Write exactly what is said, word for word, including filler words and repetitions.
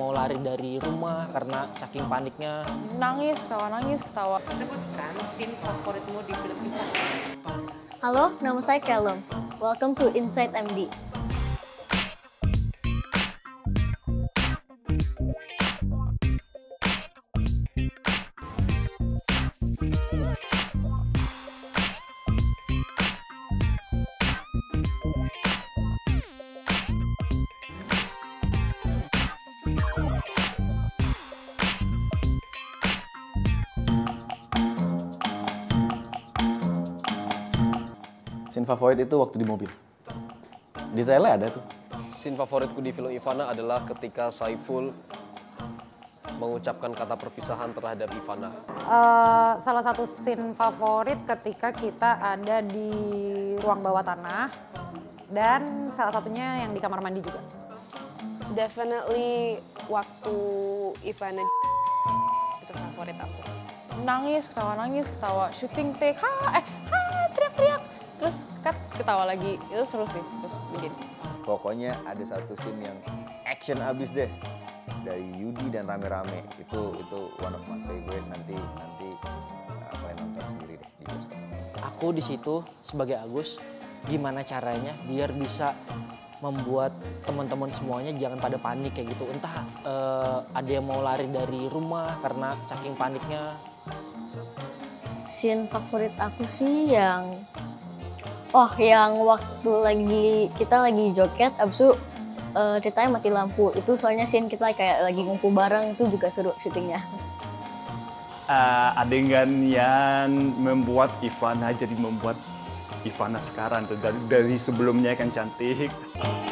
Mau lari dari rumah karena saking paniknya. Nangis, ketawa, nangis, ketawa. Sebutkan scene favoritmu di film itu. Halo, nama saya Callum. Welcome to Inside M D. Scene favorit itu waktu di mobil. Detailnya ada tuh. Scene favoritku di film Ivana adalah ketika Saiful mengucapkan kata perpisahan terhadap Ivana. Uh, salah satu scene favorit ketika kita ada di ruang bawah tanah. Dan salah satunya yang di kamar mandi juga. Definitely waktu Ivana itu favorit aku. Nangis, ketawa, nangis, ketawa. Shooting take, ha, eh, ha, teriak-teriak. Terus cut, ketawa lagi. Itu seru sih, terus bikin. Pokoknya ada satu scene yang action abis deh. Dari Yudi dan rame-rame. Itu itu one of my favorite. Nanti nanti uh, kalian nonton sendiri deh di bioskop. Aku di situ sebagai Agus, gimana caranya biar bisa membuat teman-teman semuanya jangan pada panik kayak gitu. Entah uh, ada yang mau lari dari rumah karena saking paniknya. Scene favorit aku sih yang Oh, yang waktu lagi kita lagi joget, abis itu uh, ceritanya mati lampu. Itu soalnya scene kita kayak lagi ngumpul bareng, itu juga seru syutingnya. Uh, adegan yang membuat Ivana jadi membuat Ivana sekarang tuh dari, dari sebelumnya kan cantik.